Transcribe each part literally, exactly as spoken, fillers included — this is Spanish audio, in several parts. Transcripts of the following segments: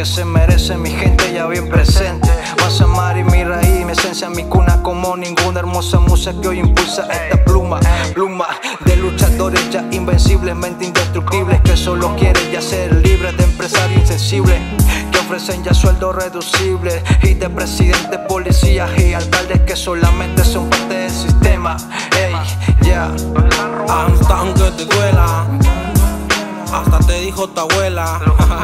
que se merece mi gente ya bien presente. Vas a amar y mi raíz, mi esencia, mi cuna como ninguna hermosa musa que hoy impulsa esta pluma. Pluma de luchadores ya invenciblemente indestructibles, que solo quieren ya ser libres, de empresarios insensibles que ofrecen ya sueldos reducibles, y de presidentes, policías y alcaldes que solamente son parte del sistema. Ey, ya, yeah. Aunque te duela, hasta te dijo tu abuela.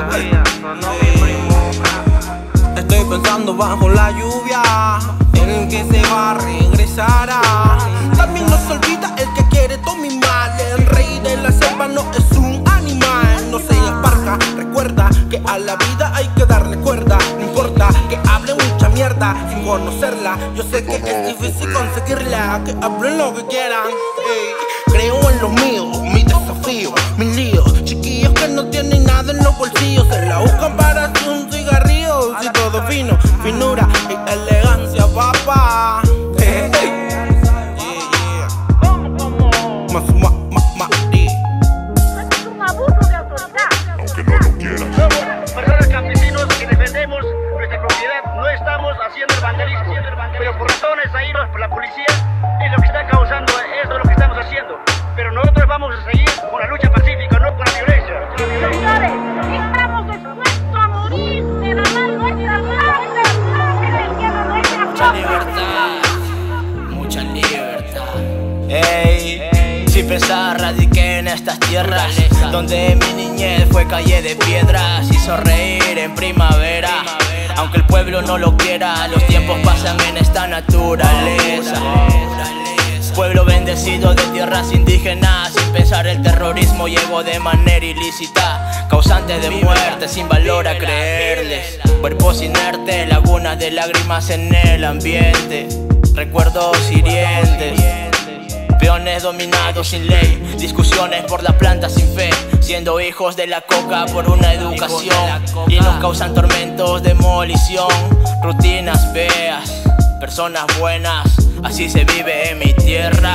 Estoy pensando bajo la lluvia en el que se va, regresará. También no se olvida el que quiere todo mi mal. El rey de la selva no es un animal. No seas parca, recuerda que a la vida hay que darle cuerda. No importa que hable mucha mierda sin conocerla. Yo sé que es difícil conseguirla, que hablen lo que quieran. Ey. Creo en los míos, mi desafío, mis líos. Chiquillos que no tienen nada en los bolsillos, se la buscan para hacer un cigarrillo. Si todo fino, finura y elegancia, papá. Hey, hey. Yeah, yeah. Más, más, más, más. Es un abuso de autoridad. Aunque no lo quieras. Somos personas campesinos que defendemos nuestra propiedad. No estamos haciendo el vandalismo, pero por razones ahí la policía es lo que está causando esto, lo que estamos haciendo. Pero nosotros vamos a seguir con la lucha pacífica, no con la violencia. Señores, estamos dispuestos a morir, derramar nuestra sangre, defendiendo nuestra Mucha causa. libertad, mucha libertad. Ey, sin pensar radiqué en estas tierras donde mi niñez fue calle de piedras. Hizo reír en primavera, aunque el pueblo no lo quiera. Los tiempos pasan en esta naturaleza. Pueblo bendecido de tierras indígenas, sin pensar el terrorismo llegó de manera ilícita, causante de muerte sin valor a creerles. Cuerpos inertes, lagunas de lágrimas en el ambiente, recuerdos hirientes. Peones dominados sin ley, discusiones por la planta sin fe, siendo hijos de la coca por una educación, y nos causan tormentos, demolición, rutinas feas, personas buenas. Así se vive en mi tierra.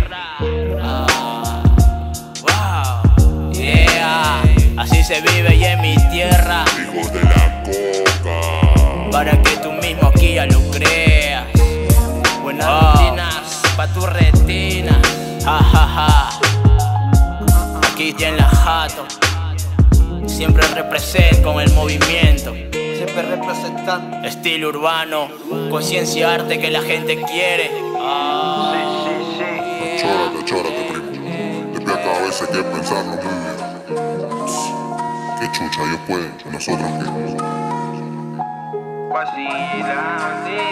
Ah, wow, yeah. Así se vive y en mi tierra. Hijos de la coca. Para que tú mismo aquí ya lo creas. Buenas oh. rutinas pa' tu retina. Ja, ja, ja. Aquí tiene la jato. Siempre represent con el movimiento. siempre representando. Estilo urbano, conciencia, arte que la gente quiere. Ah. Sí, sí, sí. Chórate, chórate, primo. Desde acá a veces hay que pensarlo muy bien. Qué chucha, ellos pueden, nosotros qué. Vacilante,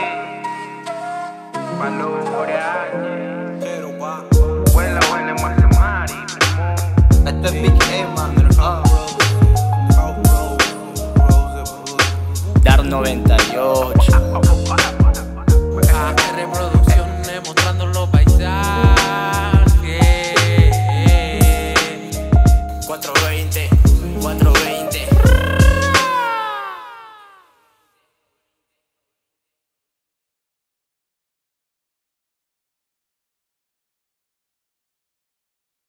valorante, Pero va. huele, huele, muele, mari, primo. Este es Big Emma, ah. Dar noventa y ocho. A R Producciones.